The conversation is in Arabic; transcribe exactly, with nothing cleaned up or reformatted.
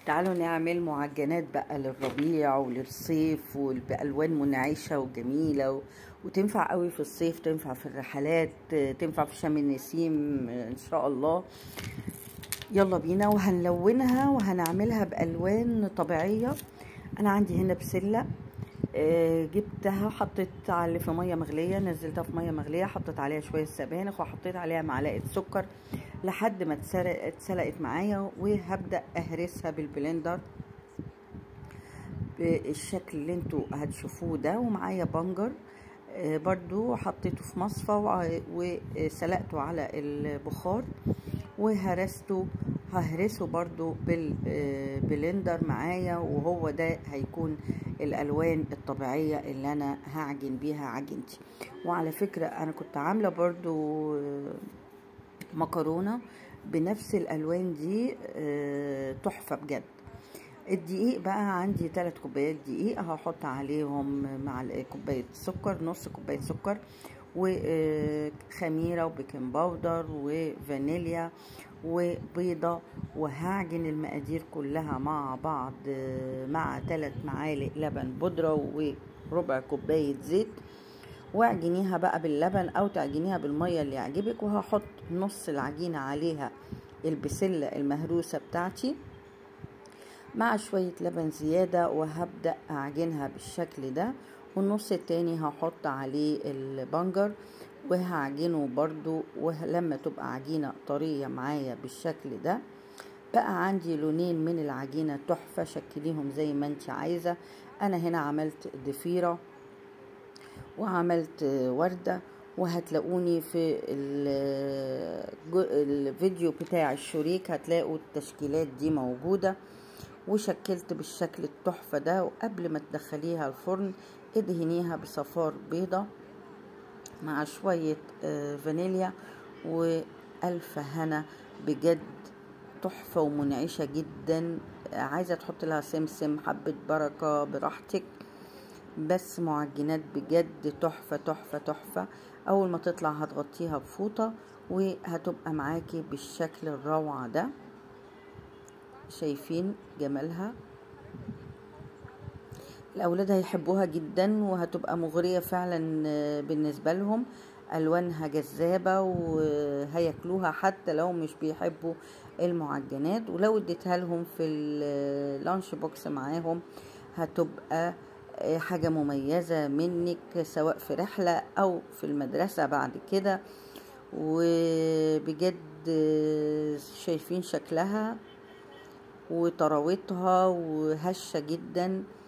تعالوا نعمل معجنات بقى للربيع وللصيف وبألوان منعشة وجميلة و... وتنفع قوي في الصيف، تنفع في الرحلات، تنفع في شم النسيم ان شاء الله. يلا بينا، وهنلونها وهنعملها بألوان طبيعية. انا عندي هنا بسلة، جبتها حطيت على في ميه مغليه، نزلتها في ميه مغليه، حطيت عليها شويه سبانخ وحطيت عليها معلقه سكر لحد ما اتسلقت معايا، وهبدا اهرسها بالبلندر بالشكل اللي انتوا هتشوفوه ده. ومعايا بنجر برضو حطيته في مصفى وسلقته على البخار وهرسته، ههرسه برضو بالبلندر معايا، وهو ده هيكون الالوان الطبيعية اللي انا هعجن بيها عجينتي. وعلى فكرة انا كنت عاملة برضو مكرونة بنفس الالوان دي تحفة بجد. الدقيق بقى عندي ثلاث كوبايات دقيق، هحط عليهم مع كوباية سكر، نص كوباية سكر، وخميرة وبيكنج باودر وفانيليا وبيضة، وهعجن المقادير كلها مع بعض مع ثلاث معالق لبن بودرة وربع كوباية زيت، واعجنيها بقى باللبن او تعجنيها بالمية اللي يعجبك. وهحط نص العجينة عليها البسلة المهروسة بتاعتي مع شوية لبن زيادة، وهبدأ اعجنها بالشكل ده. والنص التاني هحط عليه البنجر وهعجنه برضو، ولما تبقى عجينة طرية معايا بالشكل ده بقى عندي لونين من العجينة تحفة، شكليهم زي ما انت عايزة. انا هنا عملت ضفيرة وعملت وردة، وهتلاقوني في الفيديو بتاع الشريك هتلاقوا التشكيلات دي موجودة. وشكلت بالشكل التحفة ده، وقبل ما تدخليها الفرن ادهنيها بصفار بيضة مع شوية فانيليا، والف هنا بجد، تحفة ومنعشة جدا. عايزة تحط لها سمسم، حبة بركة، براحتك، بس معجنات بجد تحفة تحفة تحفة. اول ما تطلع هتغطيها بفوطة وهتبقى معاكي بالشكل الروعة ده. شايفين جمالها؟ الاولاد هيحبوها جدا وهتبقى مغرية فعلا بالنسبة لهم، الوانها جذابة وهياكلوها حتى لو مش بيحبوا المعجنات. ولو اديتها لهم في اللانش بوكس معاهم هتبقى حاجة مميزة منك، سواء في رحلة او في المدرسة بعد كده. وبجد شايفين شكلها وطراوتها وهشة جدا.